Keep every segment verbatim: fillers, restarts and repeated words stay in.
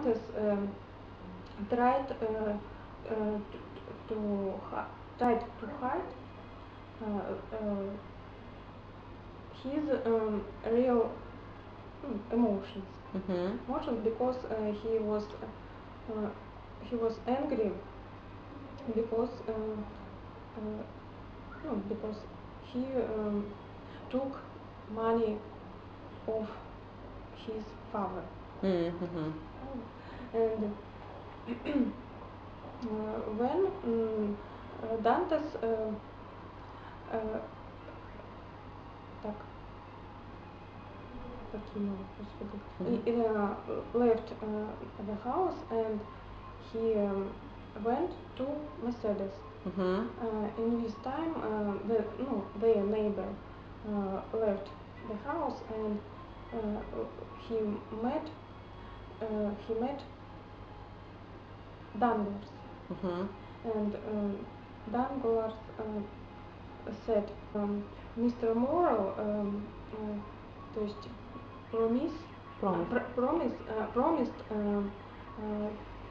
Dantes um, tried uh, uh, to, to tried to hide uh, uh, his um, real emotions. Mm-hmm. Emotions because uh, he was uh, he was angry because uh, uh, no, because he um, took money of his father. Mm-hmm. And uh, when um, Dantes uh, uh, так, покинул, господи, Mm-hmm. uh, left uh, the house and he um, went to Mercedes. Mm-hmm. Uh, in this time, uh, the, no, their neighbor uh, left the house and uh, he met uh, he met Danglars. Mm-hmm. And um, Danglars uh, said, um, Mister Morrow, um, uh, то есть promise, Promise. pr promise, uh, promised um, uh,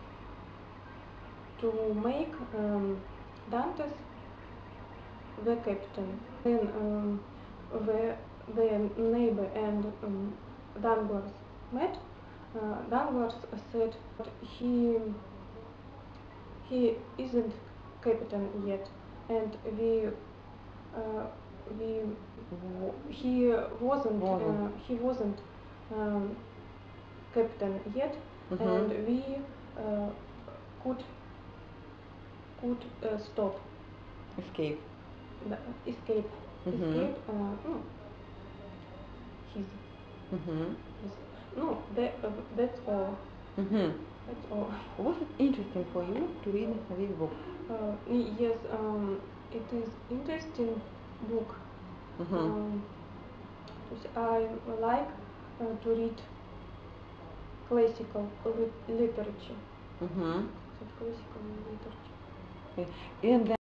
to make um, Dantes the captain. Then um, the, the neighbor and um, Danglars met. Uh, Danglars said he he isn't captain yet, and we uh, we he wasn't uh, he wasn't um, captain yet, Mm-hmm. and we uh, could could uh, stop Escape. the escape Mm-hmm. escape uh, no, his Mm-hmm. his no that uh, that's all Mm-hmm. that's all. Was it interesting for you to read this book? Uh, yes, um, it is interesting book. Mm-hmm. Um, I like uh, to read classical li literature. Mm-hmm. Classical literature. And then